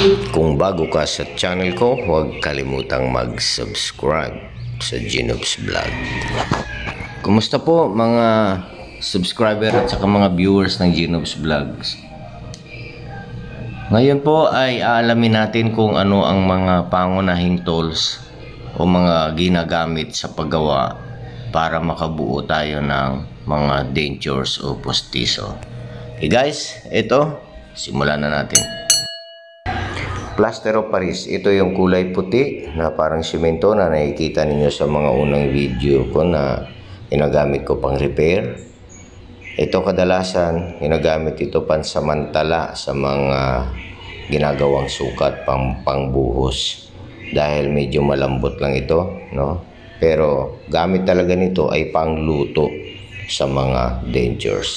Kung bago ka sa channel ko, huwag kalimutang mag-subscribe sa Genobs Vlog. Kumusta po mga subscriber at saka mga viewers ng Genobs Vlogs? Ngayon po ay aalamin natin kung ano ang mga pangunahing tools o mga ginagamit sa paggawa para makabuo tayo ng mga dentures o postizo. Okay guys, ito, simulan na natin. Plaster of Paris, ito yung kulay puti na parang simento na nakikita ninyo sa mga unang video ko na ginagamit ko pang repair. Ito kadalasan ginagamit ito pansamantala sa mga ginagawang sukat pangbuhos dahil medyo malambot lang ito, no? Pero gamit talaga nito ay pangluto sa mga dentures.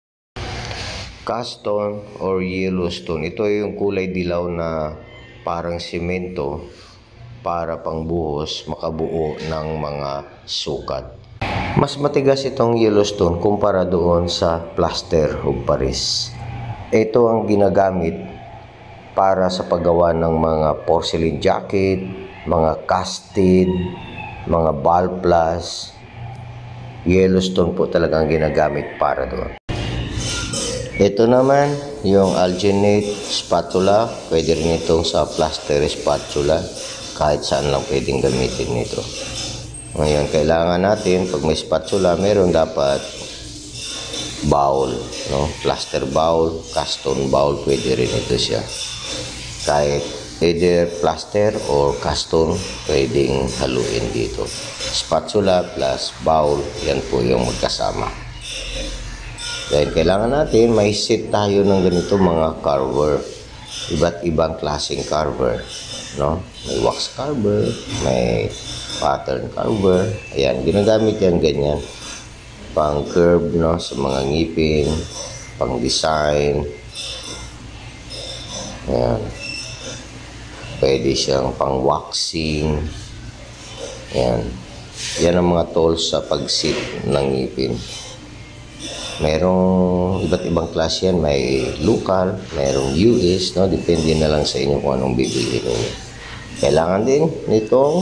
Cast stone or yellow stone, ito yung kulay dilaw na parang simento para pangbuhos makabuo ng mga sukat. Mas matigas itong yellow stone kumpara doon sa plaster of Paris. Ito ang ginagamit para sa paggawa ng mga porcelain jacket, mga casted, mga ball plus. Yellow stone po talaga ang ginagamit para doon. Ito naman yung alginate spatula, pwede rin itong sa plaster spatula, kahit saan lang pwedeng gamitin nito. Ngayon kailangan natin pag may spatula meron dapat bowl, no? Plaster bowl, cast stone bowl, pwede rin ito siya. Kahit either plaster or cast stone pwedeng haluin dito. Spatula plus bowl, yan po yung magkasama. Dahil kailangan natin may set tayo ng ganito mga carver, iba't ibang klaseng carver, no? May wax carver, may pattern carver. Ayan, ginagamit yan ganyan pang curve, no, sa mga ngipin, pang design. Ayan, pwede siyang pang waxing. Ayan, yan ang mga tools sa pag-set ng ngipin. Merong iba't ibang klase yan, may local, merong US, no? Depende na lang sa inyo kung anong bibili ninyo. Kailangan din nitong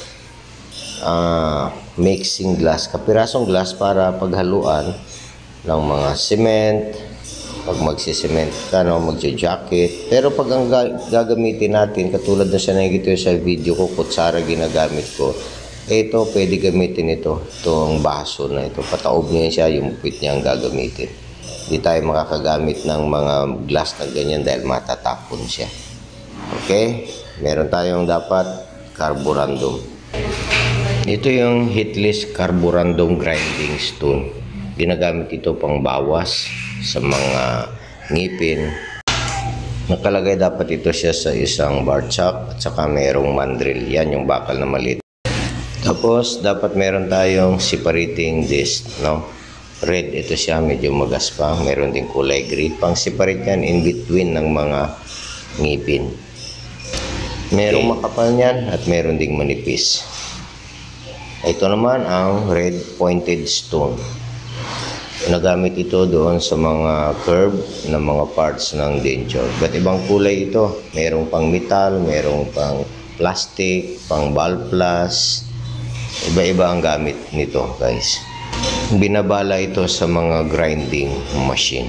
mixing glass, kapirasong glass para paghaluan ng mga cement, pag magsisement ka, no? Magja-jacket. Pero pag ang gagamitin natin, katulad na sa nakikita sa video ko, kutsara ginagamit ko, ito, pwede gamitin ito. Itong baso na ito. Pataob niya siya, yung pit niya ang gagamitin. Hindi tayo makakagamit ng mga glass na ganyan dahil matatapon siya. Okay? Meron tayong dapat carborundum. Ito yung heatless carborundum grinding stone. Ginagamit ito pang bawas sa mga ngipin. Nakalagay dapat ito siya sa isang bar chuck at saka merong mandrel. Yan yung bakal na maliit. Tapos, dapat meron tayong separating disc, no? Red, ito siya, medyo magaspa. Meron din kulay green. Pang separate yan in between ng mga ngipin. Merong makapal niyan at meron ding manipis. Ito naman ang red pointed stone. Nagamit ito doon sa mga curve na mga parts ng denture. But ibang kulay ito. Merong pang metal, merong pang plastic, pang ball plus. Iba-iba ang gamit nito, guys. Binabala ito sa mga grinding machine.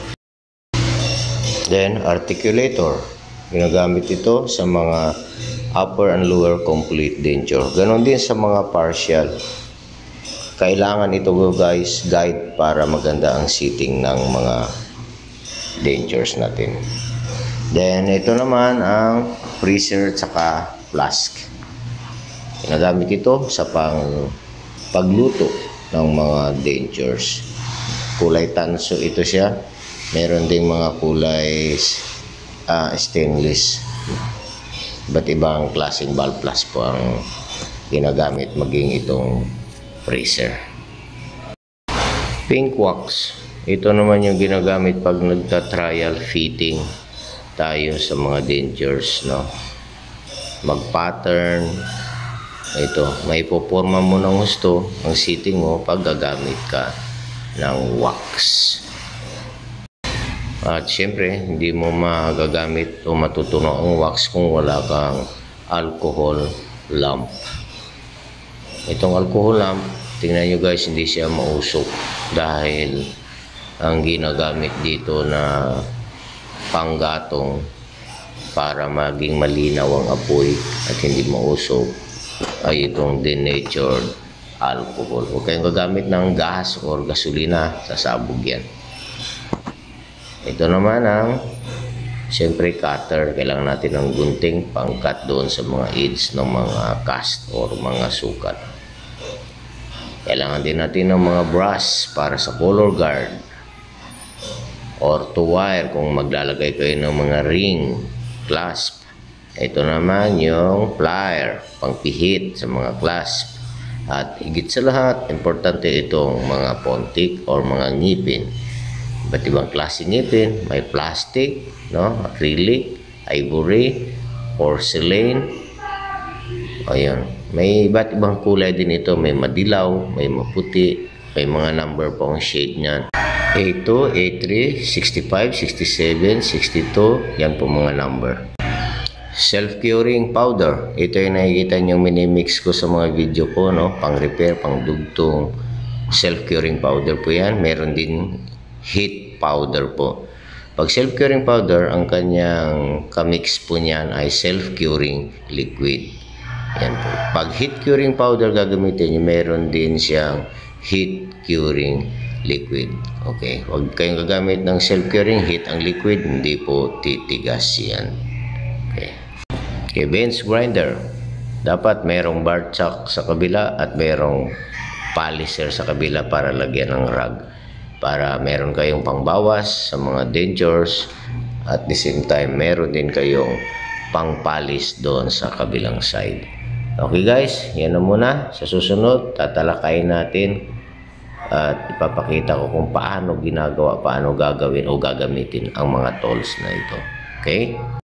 Then, articulator. Ginagamit ito sa mga upper and lower complete denture. Ganon din sa mga partial. Kailangan ito, guys, guide para maganda ang seating ng mga dentures natin. Then, ito naman ang freezer at saka flask. Ginagamit ito sa pagluto ng mga dentures. Kulay tanso ito siya. Meron ding mga kulay stainless. Iba't ibang klaseng ball plus po ang ginagamit maging itong freezer. Pink wax. Ito naman yung ginagamit pag nagta-trial fitting tayo sa mga dentures, no? Mag-pattern. Ito, may poporma mo ng gusto ang seating mo pag gagamit ka ng wax. At syempre, hindi mo magagamit o matutunaw ang wax kung wala kang alcohol lamp. Itong alcohol lamp, tingnan nyo guys, hindi siya mausok dahil ang ginagamit dito na panggatong para maging malinaw ang apoy at hindi mausok ay itong denatured alcohol. Huwag kayong gagamit ng gas or gasolina, sasabog yan. Ito naman ang siyempre cutter. Kailangan natin ng gunting pang-cut doon sa mga edge ng mga cast or mga sukat. Kailangan din natin ng mga brush para sa color guard or to wire kung maglalagay kayo ng mga ring, clasp. Ito naman yung plier, pangpihit sa mga clasp. At higit sa lahat, importante itong mga pontik or mga ngipin. Iba't ibang klase ngipin, may plastic, no, acrylic, ivory, porcelain. Ayun, may iba't ibang kulay din ito, may madilaw, may maputi, may mga number po ang shade niyan. A2, A3, 65, 67, 62, yan po mga number. Self-curing powder. Ito yung nakikita nyo minimix ko sa mga video ko, no? Pang-repair, pang-dugtong. Self-curing powder po yan. Meron din heat powder po. Pag self-curing powder, ang kanyang kamix po niyan ay self-curing liquid. Yan po. Pag heat curing powder gagamitin nyo, meron din siyang heat curing liquid. Okay. Huwag kayong gagamit ng self-curing heat. Ang liquid, hindi po titigas yan. Okay. Okay, bench grinder. Dapat merong bar chuck sa kabila at merong polisher sa kabila para lagyan ng rag. Para meron kayong pangbawas sa mga dentures at the same time meron din kayong pang-polish doon sa kabilang side. Okay guys, yan na muna. Sa susunod, tatalakayin natin at ipapakita ko kung paano ginagawa, paano gagawin o gagamitin ang mga tools na ito. Okay?